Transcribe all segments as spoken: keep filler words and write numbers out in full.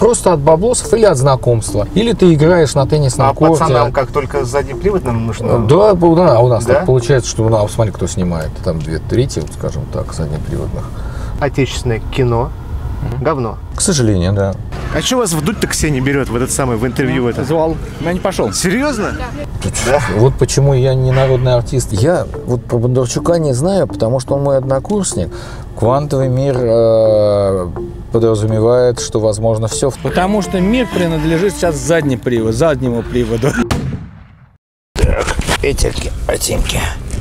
просто от баблосов или от знакомства. Или ты играешь на теннисном а корте. А пацанам как только задний привод нам нужно? Да, да, у нас да? так получается, что, ну, смотри, кто снимает. Там две трети, вот, скажем так, заднеприводных. Отечественное кино. Mm-hmm. Говно. К сожалению, да. А что вас вдуть-то Ксения берет в этот самый, в интервью? Ну, это? Звал, я не пошел. Серьезно? Да. Да. Вот почему я не народный артист. Я вот про Бондарчука не знаю, потому что он мой однокурсник. Квантовый мир э, подразумевает, что возможно все. Потому что мир принадлежит сейчас задний привод, заднему приводу. Так, петельки, ботинки.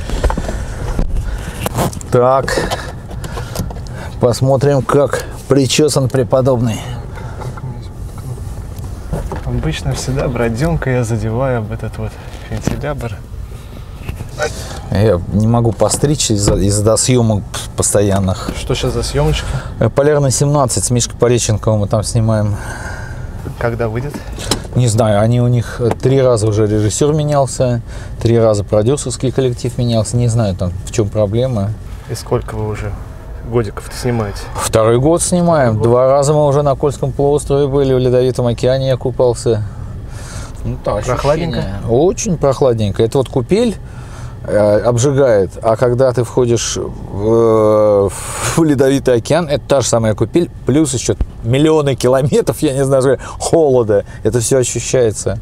Так, посмотрим, как причесан преподобный. Обычно всегда броденка я задеваю об этот вот вентилятор. Я не могу постричь из-за из-за съемок постоянных. Что сейчас за съемочка? Полярный семнадцать с Мишкой Пореченковым мы там снимаем. Когда выйдет? Не знаю, они у них три раза уже режиссер менялся, три раза продюсерский коллектив менялся. Не знаю, там в чем проблема. И сколько вы уже годиков-то снимаете? Второй год снимаем. Второй Два год. раза мы уже на Кольском полуострове были, в Ледовитом океане я купался. Ну, так, прохладненько? Очень прохладненько. Это вот купель э, обжигает, а когда ты входишь в, в Ледовитый океан, это та же самая купель, плюс еще миллионы километров, я не знаю, холода. Это все ощущается.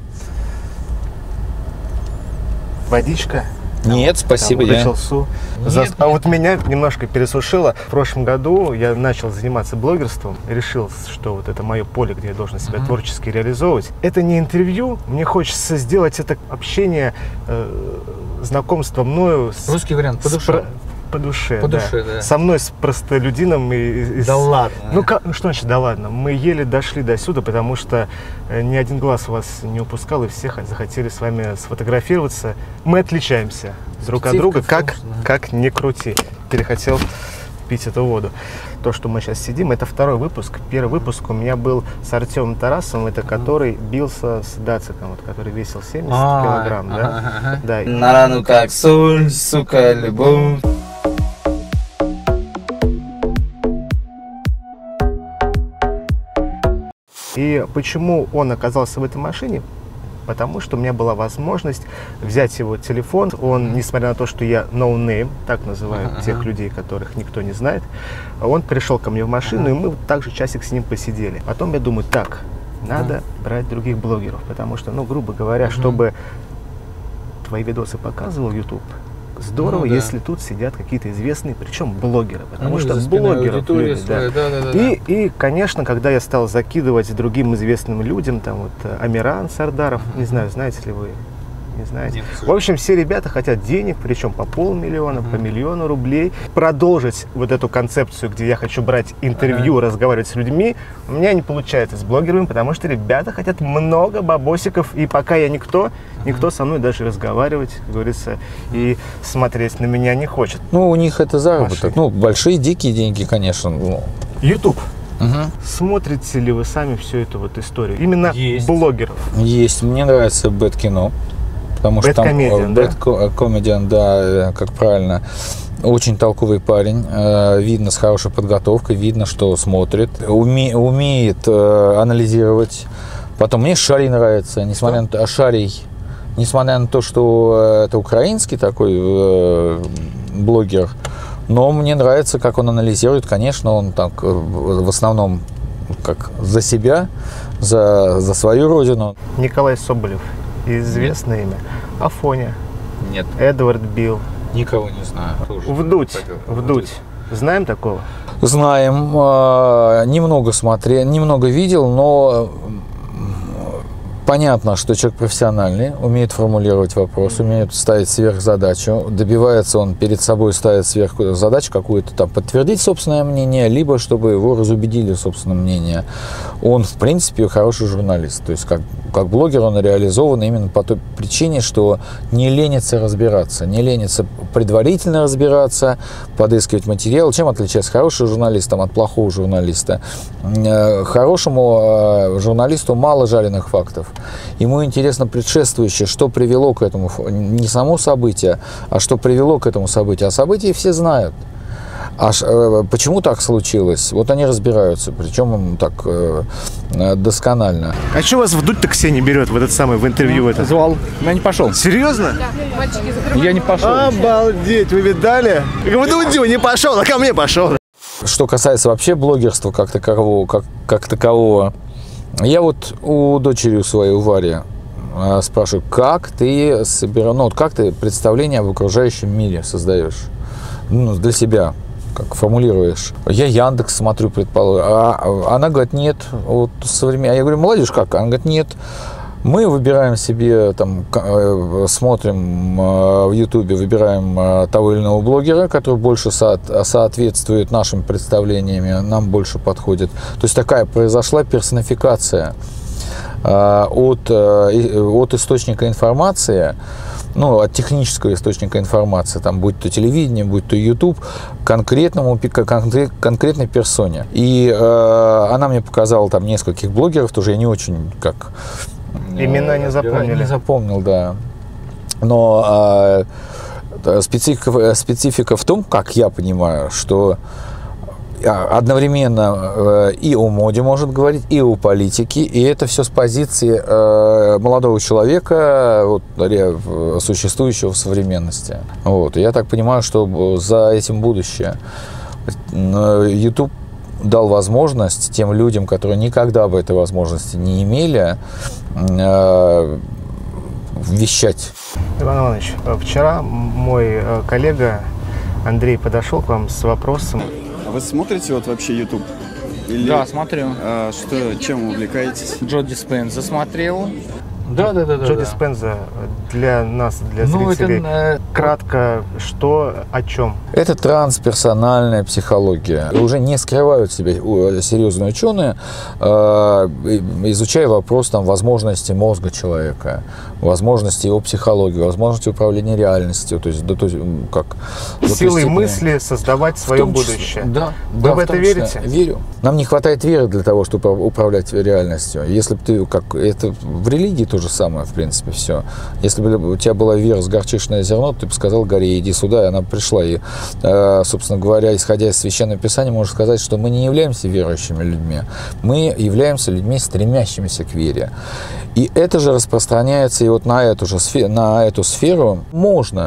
Водичка? Нет, спасибо. Я... Я... За... А вот меня немножко пересушило. В прошлом году я начал заниматься блогерством. Решил, что вот это мое поле, где я должен себя uh-huh. творчески реализовывать. Это не интервью. Мне хочется сделать это общение, э, знакомство мною. С... Русский вариант, по душе. Про... По душе, по да. душе, да. Со мной, с простолюдином. И, и, да с... ладно. Ну, как... ну что значит да ладно? Мы еле дошли до сюда, потому что ни один глаз вас не упускал, и все захотели с вами сфотографироваться. Мы отличаемся друг от друга, как, как ни крути. Перехотел пить эту воду. То, что мы сейчас сидим, это второй выпуск. Первый выпуск у меня был с Артемом Тарасовым, это который бился с Дациком, вот, который весил семьдесят килограмм. Да? Да. На рану как соль, сука, любовь. И почему он оказался в этой машине? Потому что у меня была возможность взять его телефон. Он, несмотря на то, что я no name, так называют uh-huh. тех людей, которых никто не знает, он пришел ко мне в машину, uh-huh. и мы также часик с ним посидели. Потом я думаю, так, надо uh-huh. брать других блогеров, потому что, ну, грубо говоря, uh-huh. чтобы твои видосы показывал YouTube, здорово, ну, да. если тут сидят какие-то известные, причем блогеры, потому ну, что блогеров любят. Да. Да, да, да, и, да. и, конечно, когда я стал закидывать другим известным людям, там вот Амиран Сардаров, uh-huh. не знаю, знаете ли вы, не знаете. Нет, в общем, все ребята хотят денег, причем по полмиллиона, uh-huh. по миллиону рублей. Продолжить вот эту концепцию, где я хочу брать интервью, uh-huh. разговаривать с людьми, у меня не получается с блогерами, потому что ребята хотят много бабосиков, и пока я никто, никто со мной даже разговаривать, как говорится, и смотреть на меня не хочет. Ну, у них это заработок. Маши. Ну, большие, дикие деньги, конечно. YouTube. Угу. Смотрите ли вы сами всю эту вот историю? Именно Есть. блогеров. Есть. Мне нравится бэт-кино. Потому что там бэт-комедиан, да, как правильно. Очень толковый парень, видно с хорошей подготовкой, видно, что смотрит, уме, умеет анализировать. Потом мне Шарий нравится, несмотря на то, Шарий, несмотря на то, что это украинский такой э, блогер, но мне нравится, как он анализирует. Конечно, он так в основном как за себя, за, за свою родину. Николай Соболев, известное имя. Афоня. Нет. Эдвард Билл. Никого не знаю. Вдуть. Вдуть. Знаем такого? Знаем. Немного смотрел, немного видел, но понятно, что человек профессиональный, умеет формулировать вопрос, умеет ставить сверхзадачу, добивается он перед собой, ставит сверхзадачу какую-то, там, подтвердить собственное мнение, либо чтобы его разубедили в собственном мнении. Он, в принципе, хороший журналист, то есть как, как блогер он реализован именно по той причине, что не ленится разбираться, не ленится предварительно разбираться, подыскивать материал. Чем отличается хороший журналист там, от плохого журналиста? Хорошему журналисту мало жареных фактов. Ему интересно предшествующее, что привело к этому, не само событие, а что привело к этому событию. А события все знают. А ш, почему так случилось? Вот они разбираются, причем так э, досконально. А что вас вдуть-то Ксения берет в этот самый, в интервью? Это? Звал. Я не пошел. Серьезно? Да, мальчики, закрывайте. Я не пошел. Обалдеть, вы видали? В Дудю не пошел, а ко мне пошел. Что касается вообще блогерства как такового, как, как такового, я вот у дочери у своей, у Вари, спрашиваю, как ты собираешь, ну, вот как ты представление об окружающем мире создаешь, ну, для себя, как формулируешь. Я Яндекс смотрю, предположим, а она говорит, нет, вот современный. А я говорю, молодежь как? Она говорит, нет. Мы выбираем себе, там, смотрим в Ютубе, выбираем того или иного блогера, который больше со соответствует нашим представлениями, нам больше подходит. То есть такая произошла персонификация от, от источника информации, ну, от технического источника информации, там, будь то телевидение, будь то YouTube, конкретному, конкретной персоне. И э, она мне показала там нескольких блогеров, тоже я не очень как... Имена не запомнили. Не запомнил, да. Но э, специфика, специфика в том, как я понимаю, что одновременно э, и о моде может говорить, и о политике, и это все с позиции э, молодого человека, вот, существующего в современности. Вот. И я так понимаю, что за этим будущее. YouTube дал возможность тем людям, которые никогда бы этой возможности не имели, э, вещать. Иван Иванович, вчера мой коллега Андрей подошел к вам с вопросом. Вы смотрите вот вообще YouTube? Или, Да, смотрю. А, что, чем увлекаетесь? Джо Диспенза смотрел. Да, да, да. Джо да, Диспенза для нас, для ну, зрителей, это, кратко, что, о чем? Это трансперсональная психология. Уже не скрывают себя серьезные ученые, изучая вопрос там, возможности мозга человека, возможности его психологии, возможности управления реальностью. То есть, да, то есть как, силой мысли создавать свое будущее. Числе, да. Вы да, в это верите? Верю. Нам не хватает веры для того, чтобы управлять реальностью. Если бы ты, как это в религии то же самое, в принципе, все. Если бы у тебя была вера с горчичное зерно, ты бы сказал горе, иди сюда, и она пришла. И, собственно говоря, исходя из Священного Писания, можно сказать, что мы не являемся верующими людьми. Мы являемся людьми, стремящимися к вере. И это же распространяется и вот на эту же сферу, на эту сферу можно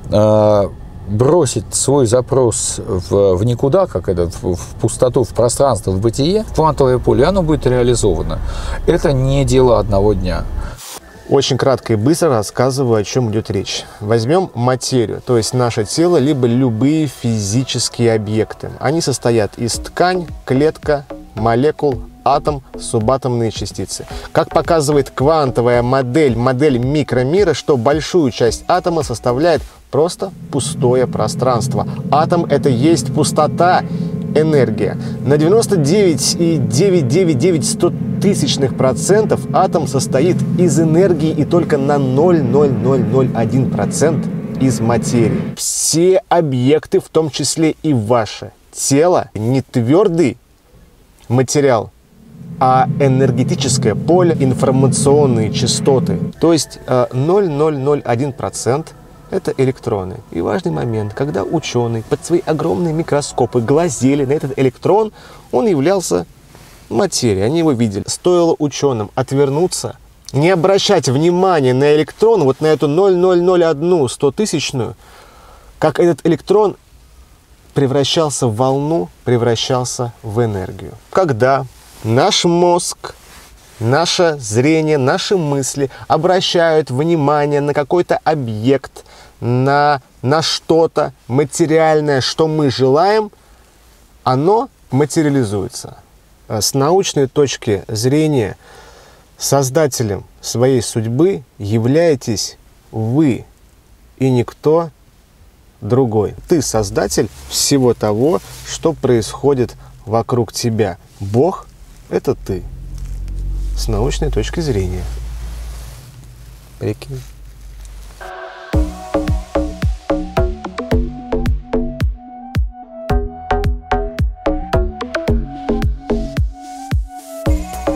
бросить свой запрос в, в никуда, как это, в, в пустоту, в пространство, в бытие, в квантовое поле, и оно будет реализовано. Это не дело одного дня. Очень кратко и быстро рассказываю, о чем идет речь. Возьмем материю, то есть наше тело, либо любые физические объекты. Они состоят из ткань, клетка, молекул, атом, субатомные частицы. Как показывает квантовая модель, модель микромира, что большую часть атома составляет просто пустое пространство. Атом – это есть пустота, энергия. На девяносто девять и девять девять девять сотых процентов атом состоит из энергии и только на ноль целых ноль ноль ноль один процент из материи. Все объекты, в том числе и ваше тело, не твердый материал, а энергетическое поле, информационные частоты. То есть ноль целых ноль ноль один процент это электроны. И важный момент, когда ученые под свои огромные микроскопы глазели на этот электрон, он являлся материей, они его видели. Стоило ученым отвернуться, не обращать внимания на электрон, вот на эту ноль целых ноль ноль один стотысячную, как этот электрон превращался в волну, превращался в энергию. Когда наш мозг, наше зрение, наши мысли обращают внимание на какой-то объект, на, на что-то материальное, что мы желаем, оно материализуется. С научной точки зрения создателем своей судьбы являетесь вы и никто другой. Ты создатель всего того, что происходит вокруг тебя. Бог – это ты. С научной точки зрения. Прикинь.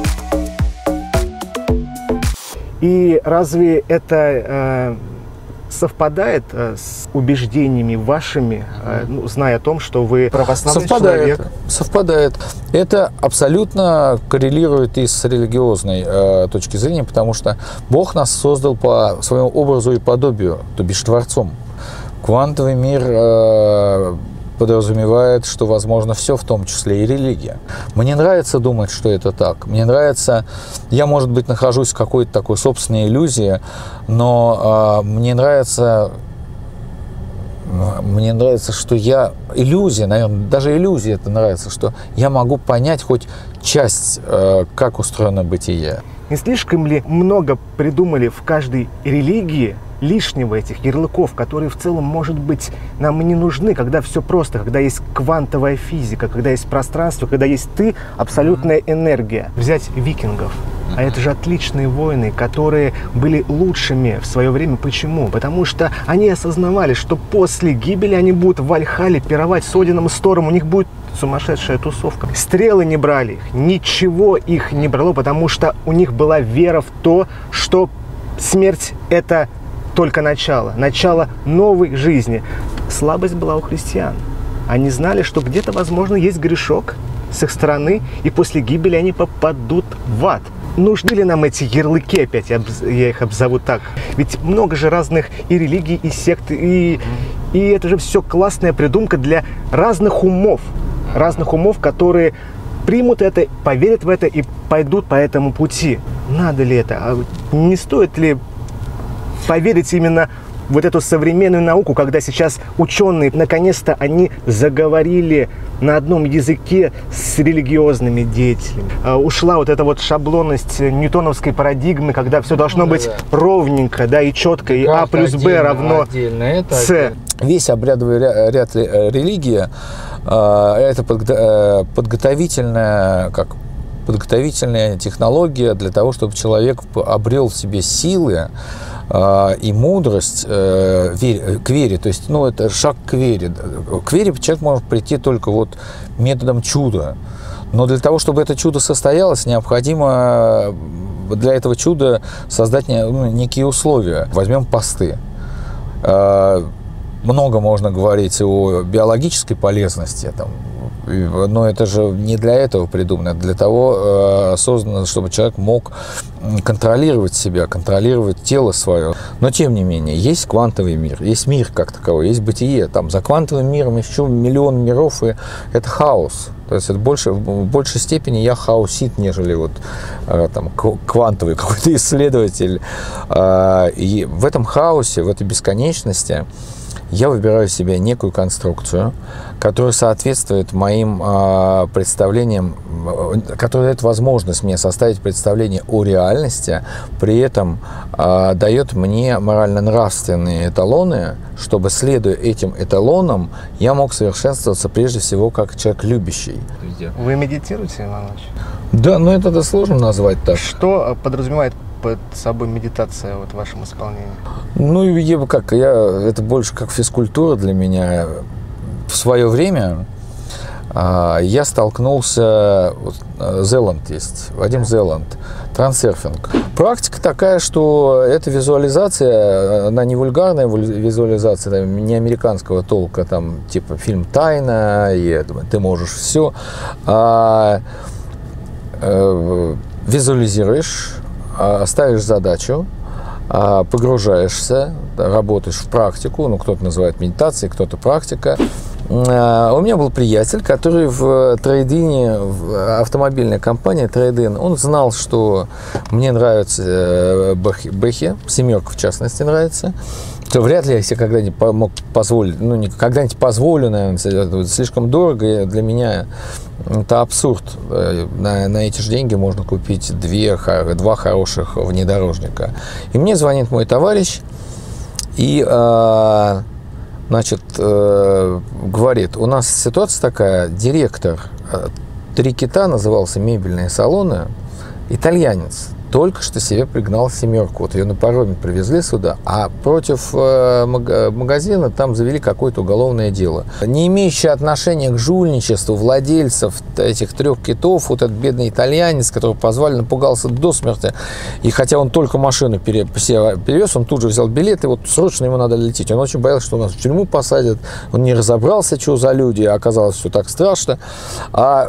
И разве это э, совпадает э, с убеждениями вашими, э, ну, зная о том, что вы православный совпадает, человек? Совпадает. Это абсолютно коррелирует и с религиозной э, точки зрения, потому что Бог нас создал по своему образу и подобию, то бишь Творцом. Квантовый мир э, подразумевает, что возможно все, в том числе и религия. Мне нравится думать, что это так. Мне нравится, я, может быть, нахожусь в какой-то такой собственной иллюзии, но э, мне нравится, мне нравится, что я, иллюзия, наверное, даже иллюзия это нравится, что я могу понять хоть часть, э, как устроено бытие. Не слишком ли много придумали в каждой религии лишнего этих ярлыков, которые в целом, может быть, нам и не нужны, когда все просто, когда есть квантовая физика, когда есть пространство, когда есть ты, абсолютная энергия. Взять викингов. А это же отличные воины, которые были лучшими в свое время. Почему? Потому что они осознавали, что после гибели они будут в Вальхалле пировать с Одином и с Тором, у них будет сумасшедшая тусовка. Стрелы не брали их, ничего их не брало, потому что у них была вера в то, что смерть – это только начало, начало новой жизни. Слабость была у христиан. Они знали, что где-то, возможно, есть грешок с их стороны, и после гибели они попадут в ад. Нужны ли нам эти ярлыки опять, я, я их обзову так? Ведь много же разных и религий, и сект, и, и это же все классная придумка для разных умов. Разных умов, которые примут это, поверят в это и пойдут по этому пути. Надо ли это? А не стоит ли поверить именно в вот эту современную науку, когда сейчас ученые, наконец-то, они заговорили на одном языке с религиозными деятелями. А, ушла вот эта вот шаблонность ньютоновской парадигмы, когда все должно ну, быть да, да. ровненько, да, и четко, и А плюс Б равно С. Весь обрядовый ряд религии – это подготовительная, как подготовительная технология для того, чтобы человек обрел в себе силы и мудрость э, к вере, то есть, ну, это шаг к вере. К вере человек может прийти только вот методом чуда. Но для того, чтобы это чудо состоялось, необходимо для этого чуда создать ну, некие условия. Возьмем посты. Э, много можно говорить о биологической полезности, там, но это же не для этого придумано, это для того э, создано, чтобы человек мог контролировать себя, контролировать тело свое. Но, тем не менее, есть квантовый мир, есть мир как таковой, есть бытие. Там, за квантовым миром еще миллион миров, и это хаос. То есть это больше, в большей степени я хаосит, нежели вот, э, там, квантовый какой-то исследователь. Э, и в этом хаосе, в этой бесконечности я выбираю себе некую конструкцию, которая соответствует моим э, представлениям, э, которая дает возможность мне составить представление о реальности, при этом э, дает мне морально-нравственные эталоны, чтобы, следуя этим эталонам, я мог совершенствоваться прежде всего как человек любящий. Вы медитируете, Иван Иванович? Да, но это сложно назвать так. Что подразумевает под собой медитация вот в вашем исполнении? Ну, я, как, я, это больше как физкультура для меня. В свое время а, я столкнулся, Зеланд есть, Вадим Зеланд, трансерфинг. Практика такая, что это визуализация, она не вульгарная визуализация, не американского толка, там, типа фильм «Тайна», и, «Ты можешь все», а, а, визуализируешь, ставишь задачу, погружаешься, работаешь в практику, ну, кто-то называет медитацией, кто-то практика. У меня был приятель, который в трейдине, в автомобильной компании Трейдин, он знал, что мне нравятся бэхи, семерка в частности нравится, то вряд ли я себе когда-нибудь мог позволить, ну, не когда-нибудь позволю, наверное, это слишком дорого, и для меня это абсурд. На, на эти же деньги можно купить две, два хороших внедорожника. И мне звонит мой товарищ и, э, значит, э, говорит, у нас ситуация такая, директор Три Кита, назывался «Мебельные салоны», итальянец, только что себе пригнал семерку. Вот ее на пароме привезли сюда, а против э, магазина там завели какое-то уголовное дело, не имеющее отношения к жульничеству владельцев этих трех китов. Вот этот бедный итальянец, которого позвали, напугался до смерти. И хотя он только машину перевез, он тут же взял билет, и вот срочно ему надо лететь. Он очень боялся, что нас в тюрьму посадят. Он не разобрался, что за люди, оказалось все так страшно. А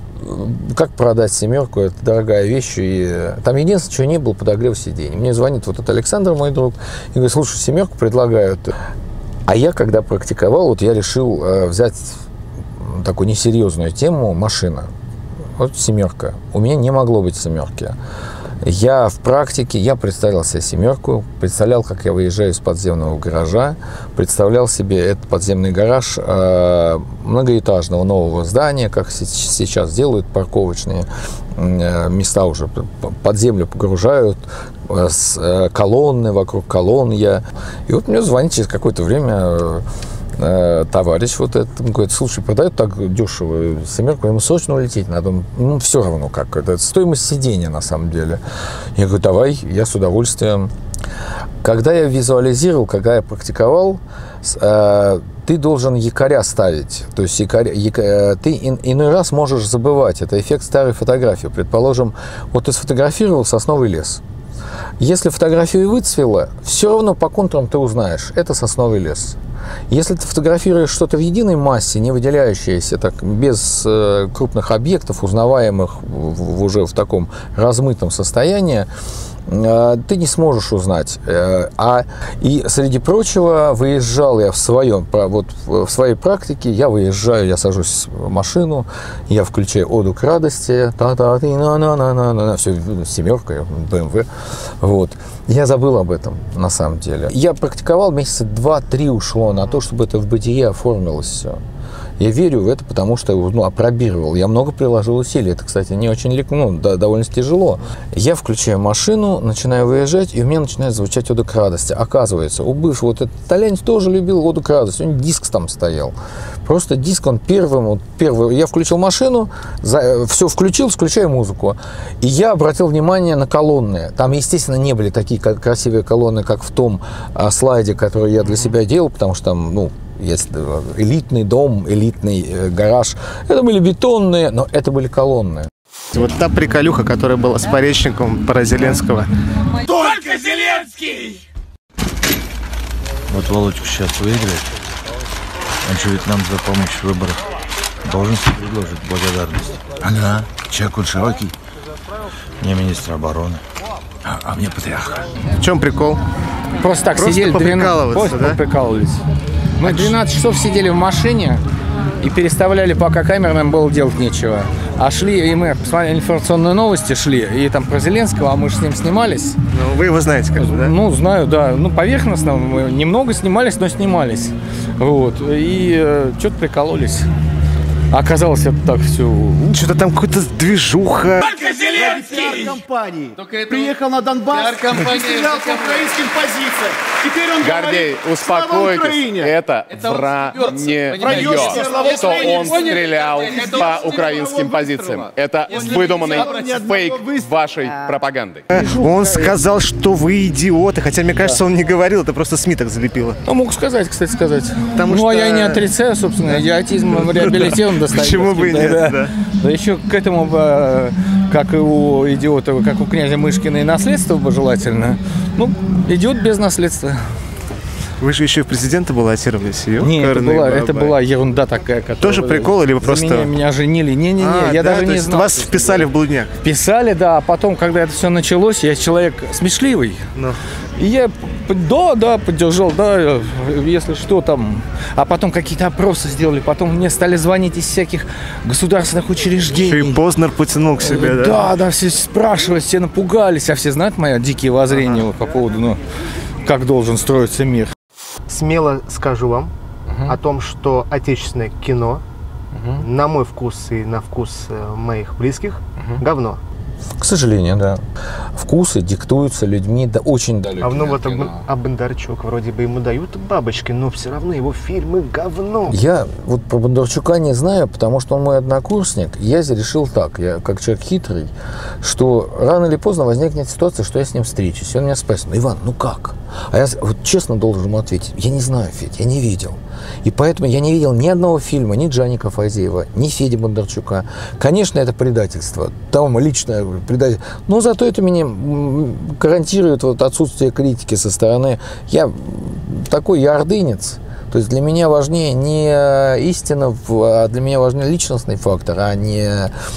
как продать семерку? Это дорогая вещь. И там единственное, чего не было, подогрев сидений. Мне звонит вот этот Александр, мой друг, и говорит: слушай, семерку предлагают. А я, когда практиковал, вот я решил э, взять такую несерьезную тему — машина. Вот семерка. У меня не могло быть семерки. Я в практике, я представлял себе семерку, представлял, как я выезжаю из подземного гаража, представлял себе этот подземный гараж э, многоэтажного нового здания, как сейчас делают парковочные э, места, уже под землю погружают, э, с, э, колонны, вокруг колонн я. И вот мне звонит через какое-то время э, товарищ вот этот, он говорит: слушай, продают так дешево семерку, ему срочно улететь надо. Ну, все равно как, это стоимость сидения на самом деле. Я говорю: давай, я с удовольствием. Когда я визуализировал, когда я практиковал, э, ты должен якоря ставить. То есть якоря, якоря, ты ин, иной раз можешь забывать. Это эффект старой фотографии. Предположим, вот ты сфотографировал сосновый лес. Если фотографию выцвело, все равно по контурам ты узнаешь, это сосновый лес. Если ты фотографируешь что-то в единой массе, не выделяющееся, так, без э, крупных объектов, узнаваемых в, в, уже в таком размытом состоянии, э, ты не сможешь узнать. Э, а, и, среди прочего, выезжал я в своем, вот, в своей практике, я выезжаю, я сажусь в машину, я включаю оду к радости, та-та-ти-на-на-на-на-на, все, семерка, бэ эм вэ, вот. Я забыл об этом, на самом деле. Я практиковал месяца два-три ушло на то, чтобы это в бытие оформилось все. Я верю в это, потому что, ну, опробировал. Я много приложил усилий. Это, кстати, не очень легко, ну, да, довольно тяжело. Я включаю машину, начинаю выезжать, и у меня начинает звучать ода к радости. Оказывается, у бывшего вот этот итальянец тоже любил оду к радости. У него диск там стоял. Просто диск, он первым, вот первый. Я включил машину, за, все включил, включаю музыку. И я обратил внимание на колонны. Там, естественно, не были такие красивые колонны, как в том а, слайде, который я для себя делал, потому что там, ну, есть элитный дом, элитный э, гараж. Это были бетонные, но это были колонны. Вот та приколюха, которая была с поречником про Зеленского. Только Зеленский! Вот Володька сейчас выиграет. Он же ведь нам за помощь в выборах должен себе предложить благодарность. Ага, человек он широкий. Мне министр обороны, а, а мне патриарха. В чем прикол? Просто так Просто сидели, поприкалываться, да? поприкалывались. Мы двенадцать часов сидели в машине и переставляли, пока камерам было делать нечего. А шли, и мы посмотрели информационные новости, шли, и там про Зеленского, а мы же с ним снимались. Ну, вы его знаете, как бы, да? Ну, знаю, да. Ну, поверхностно, мы немного снимались, но снимались. Вот. И э, что-то прикололись. А оказалось, это так все. Что-то там какая-то движуха. Только Зеленский! Компании. Приехал на Донбасс и стрелял по украинским позициям. Теперь он Гордей, говорит: успокойтесь, это, это вранье, что он стрелял по украинским позициям. Это выдуманный фейк вашей пропаганды. Он сказал, что вы идиоты, хотя, мне кажется, он не говорил, это просто СМИ так залепило. Ну, мог сказать, кстати, сказать. Потому ну, что... а я не отрицаю, собственно, идиотизм реабилитирован достаточно. Почему бы и нет, да. да. Да еще к этому, как и у идиота, как у князя Мышкина, и наследство бы желательно. Ну, идиот без наследства. Вы же еще и в президента баллотировались. Нет, это была, это была ерунда такая. Тоже прикол или вы просто... Меня, меня женили. Не-не-не, а, я да, даже не знал. Вас вписали в блудняк? Вписали, да. А потом, когда это все началось, я человек смешливый. Ну. И я, да, да, поддержал, да, если что там. А потом какие-то опросы сделали. Потом мне стали звонить из всяких государственных учреждений. Еще и Познер потянул к себе, да? Да, да, все спрашивают, все напугались. А все знают мои дикие воззрения ага. по поводу, ну, как должен строиться мир. Смело скажу вам uh-huh. о том, что отечественное кино, uh-huh. на мой вкус и на вкус моих близких, uh-huh. говно. К сожалению, да. вкусы диктуются людьми да, очень далекими. А ну вот от а Бондарчук, вроде бы ему дают бабочки, но все равно его фильмы говно. Я вот про Бондарчука не знаю, потому что он мой однокурсник. Я решил так, я как человек хитрый, что рано или поздно возникнет ситуация, что я с ним встречусь. И он меня спросит: ну, Иван, ну как? А я вот честно должен ему ответить: я не знаю, Федь, я не видел. И поэтому я не видел ни одного фильма, ни Джаника Фазеева, ни Феди Бондарчука. Конечно, это предательство, там личное предательство. Но зато это меня гарантирует вот отсутствие критики со стороны. Я такой, я ордынец. То есть для меня важнее не истина, а для меня важнее личностный фактор, а не,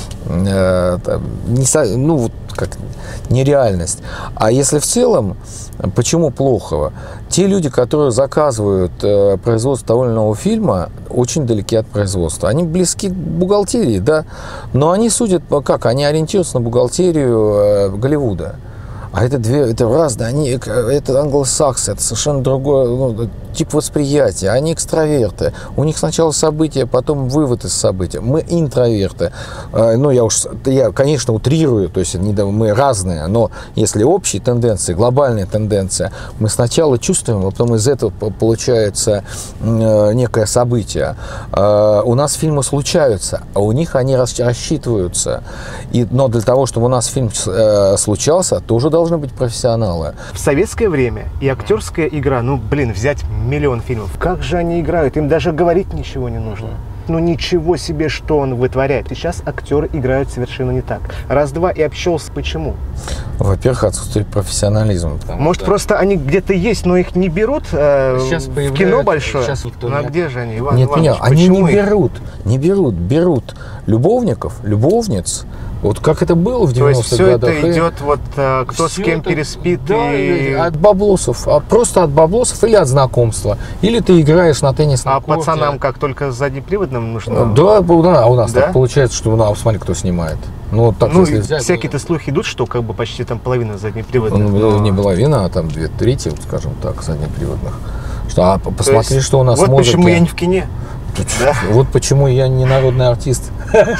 не, ну, вот как, не реальность. А если в целом, почему плохого? Те люди, которые заказывают производство того или иного фильма, очень далеки от производства. Они близки к бухгалтерии, да, но они судят, как? Они ориентируются на бухгалтерию Голливуда. А это две, это разные, они, это англосаксы, это совершенно другой, ну, тип восприятия. Они экстраверты. У них сначала события, потом вывод из события. Мы интроверты. Ну, я уж, я, конечно, утрирую, то есть мы разные, но если общие тенденции, глобальная тенденция, мы сначала чувствуем, а потом из этого получается некое событие. У нас фильмы случаются, а у них они рассчитываются. И, но для того, чтобы у нас фильм случался, тоже должны быть профессионалы. В советское время и актерская игра, ну, блин, взять миллион фильмов. Как же они играют? Им даже говорить ничего не нужно. Ну, ничего себе, что он вытворяет. И сейчас актеры играют совершенно не так. Раз-два и обчелся. Почему? Во-первых, отсутствует профессионализм. Может, да. Просто они где-то есть, но их не берут э, в кино большое? Сейчас никто ну, а не... где же они, Иван Нет, Иванович, меня, они не их? берут, не берут, берут любовников, любовниц. Вот как это было в девяностых годах. То есть все это идет, вот кто с кем это, переспит. Да, и... от баблосов, а просто от баблосов или от знакомства. Или ты играешь на теннисном А корте. пацанам как только заднеприводным нужно? Да, да, а у нас да? так получается, что ну, смотри, кто снимает. Ну, вот так, ну если взять, всякие-то ну... слухи идут, что как бы почти там половина заднеприводных. Ну, но... Не половина, а там две трети, скажем так, заднеприводных. Что, а посмотри, есть, что у нас вот музыки. почему я не в кине. Да? Вот почему я не народный артист.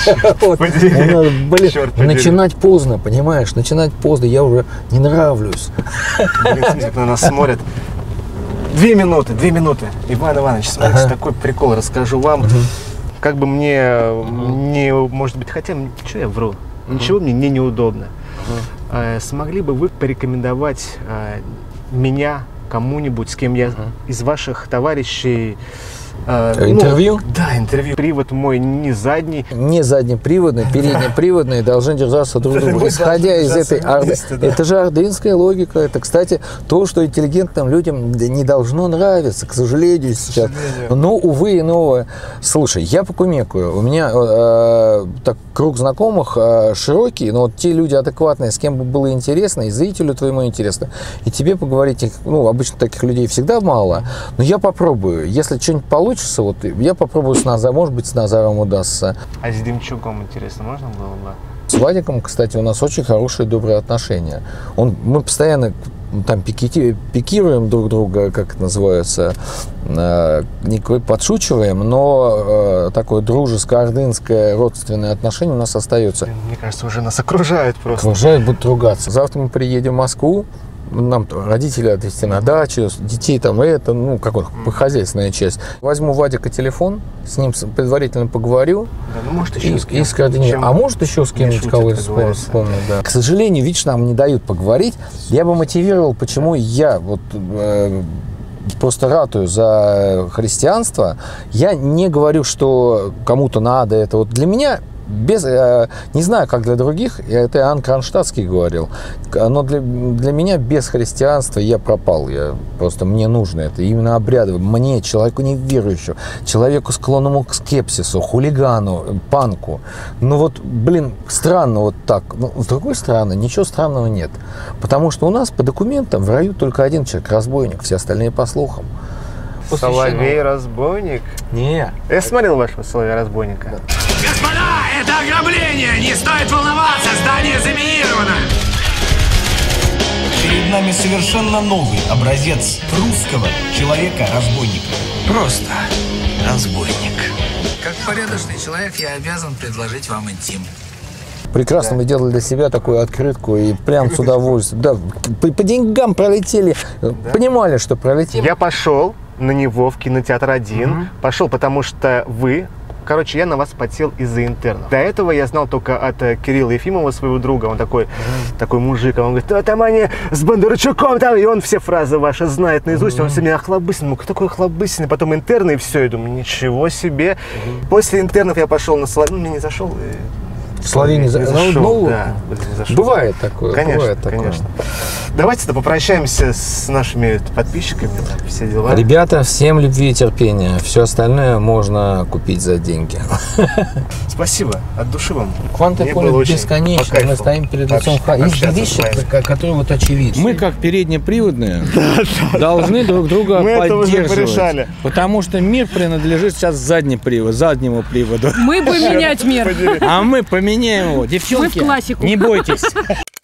Начинать поздно, понимаешь? Начинать поздно, я уже не нравлюсь. Блин, смотрите, на нас смотрят. Две минуты, две минуты. Иван Иванович, смотрите, такой прикол расскажу вам. Как бы мне не, может быть, хотя, что я вру, ничего мне не неудобно. Смогли бы вы порекомендовать меня кому-нибудь, с кем я из ваших товарищей... Интервью? Ну, да, интервью. Привод мой не задний. Не заднеприводный, переднеприводный должны держаться друг друга. Исходя из этой... Это же ордынская логика. Это, кстати, то, что интеллигентным людям не должно нравиться, к сожалению, сейчас. Но, увы, иного. Слушай, я покумекаю. У меня э, так, круг знакомых э, широкий, но вот те люди адекватные, с кем бы было интересно, и зрителю твоему интересно, и тебе поговорить, ну, обычно таких людей всегда мало, но я попробую. Если что-нибудь получится, вот я попробую с Назаром, может быть, с Назаром удастся. А с Демчуком, интересно, можно было бы? С Вадиком, кстати, у нас очень хорошие, добрые отношения. Он, мы постоянно там пикети, пикируем друг друга, как это называется, э, не подшучиваем, но э, такое дружеское, ордынское, родственное отношение у нас остается. Мне кажется, уже нас окружают просто. Окружают, будут ругаться. Завтра мы приедем в Москву. Нам родители отвезти на дачу, детей там, это, ну, какой хозяйственная часть. Возьму Вадика телефон, с ним предварительно поговорю. Да, ну, может, еще и, с кем. И а может, еще с кем-нибудь кого-то вспомнить, да. К сожалению, видишь, нам не дают поговорить. Я бы мотивировал, почему я вот э, просто ратую за христианство. Я не говорю, что кому-то надо это. Вот для меня... Без, э, не знаю, как для других, это Иоанн Кронштадтский говорил, но для, для меня без христианства я пропал, я, просто мне нужно это, именно обрядово, мне, человеку неверующему, человеку склонному к скепсису, хулигану, панку. Ну вот, блин, странно вот так, но с другой стороны, ничего странного нет, потому что у нас по документам в раю только один человек, разбойник, все остальные по слухам. Соловей-разбойник? Не. Я смотрел вашего Соловей-разбойника. Господа, это ограбление! Не стоит волноваться, здание заминировано! Перед нами совершенно новый образец русского человека-разбойника. Просто разбойник. Как порядочный человек, я обязан предложить вам интим. Прекрасно, да. Мы делали для себя такую открытку и прям с удовольствием. Да, по, по деньгам пролетели, да. Понимали, что пролетели. Я пошел на него в кинотеатр один, угу. Пошел, потому что вы... Короче, я на вас потел из-за интернов. До этого я знал только от uh, Кирилла Ефимова, своего друга. Он такой, mm. такой мужик. Он говорит, а там они с Бондарчуком там. И он все фразы ваши знает наизусть. Mm-hmm. Он все меня охлобысин. Ну, кто такой охлобысин? Потом интерны, и все. Я думаю, ничего себе. Mm-hmm. После интернов я пошел на Соловьин. Ну, мне не зашел. И... Соловьин не, за... не зашел. Ну, да, не зашел. Бывает такое. Конечно, бывает такое. Конечно. Давайте-то попрощаемся с нашими подписчиками. Все дела. Ребята, всем любви и терпения. Все остальное можно купить за деньги. Спасибо. От души вам. Кванты поле бесконечно. Мы стоим перед лицом. Есть вещи, которые вот очевидны. Мы, как переднеприводные, должны друг друга поддерживать. Потому что мир принадлежит сейчас заднему приводу, заднему приводу. Мы будем менять мир. А мы поменяем его. Девчонки, мы в классику. Не бойтесь.